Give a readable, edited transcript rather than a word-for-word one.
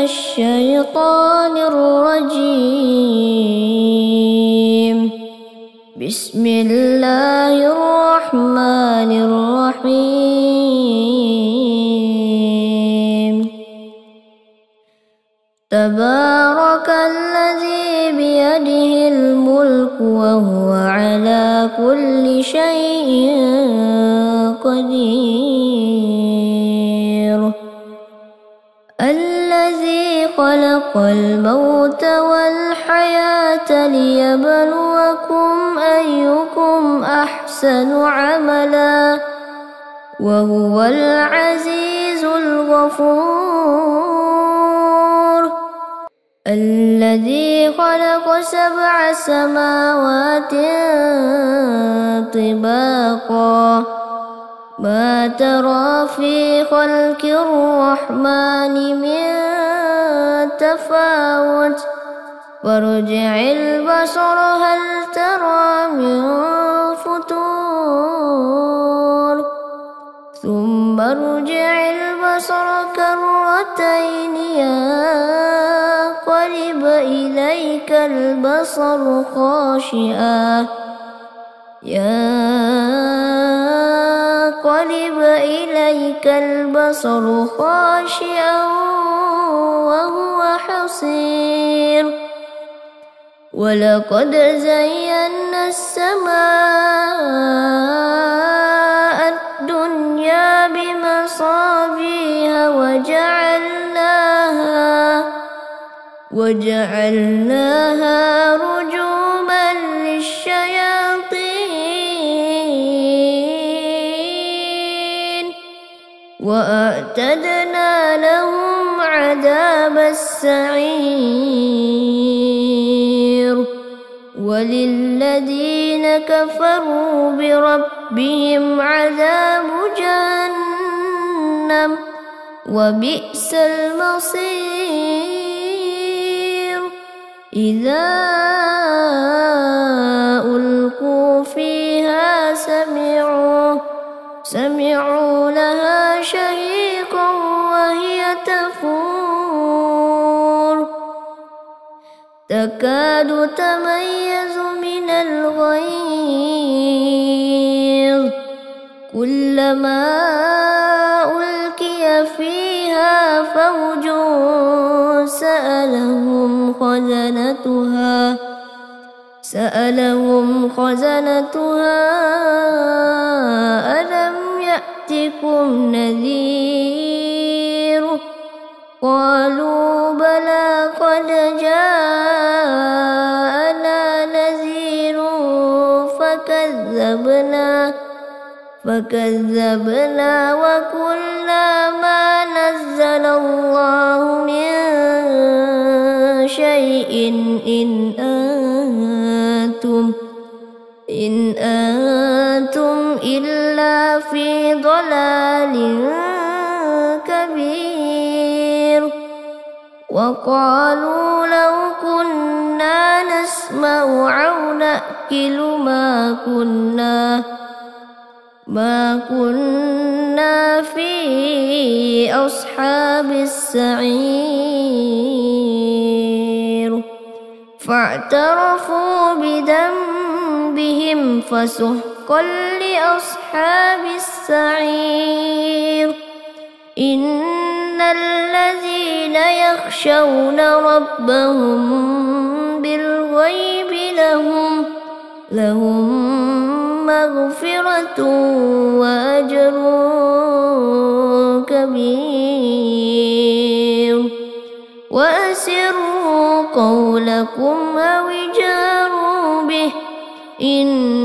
الشيطان الرجيم. بسم الله الرحمن الرحيم. تبارك الذي بيده الملك وهو على كل شيء قدير. الذي خلق الموت والحياة ليبلوكم أيكم أحسن عملا وهو العزيز الغفور. الذي خلق 7 سماوات طباقا ما ترى في خلق الرحمن من تفاوت فارجع البصر هل ترى من فطور ثم ارجع البصر كرتين ينقلب إليك البصر خاشعا وهو حصير. ولقد زينا السماء الدنيا بمصابيح وجعلناها رجوما للشياطين وأعتدنا لهم عذاب السعير. وللذين كفروا بربهم عذاب جهنم وبئس المصير. إذا ألقوا فيها سمعوا لها شهيقا وهي تفور تكاد تميز من الغيظ كلما ألقي فيها فوج سألهم خزنتها ألم يأتكم نذير قالوا بلى قد جاءنا نذير فكذبنا وقلنا ما نزل الله من شيء إن أنتم إلا في ضلال كبير. وقالوا لو كنا نسمع أو نأكل ما كنا في أصحاب السعير. فاعترفوا بذنبهم فسحقا لأصحاب السعير. إن الذين يخشون ربهم بالغيب لهم مغفرة وأجر كبير. وأسروا قولكم أو اجهروا به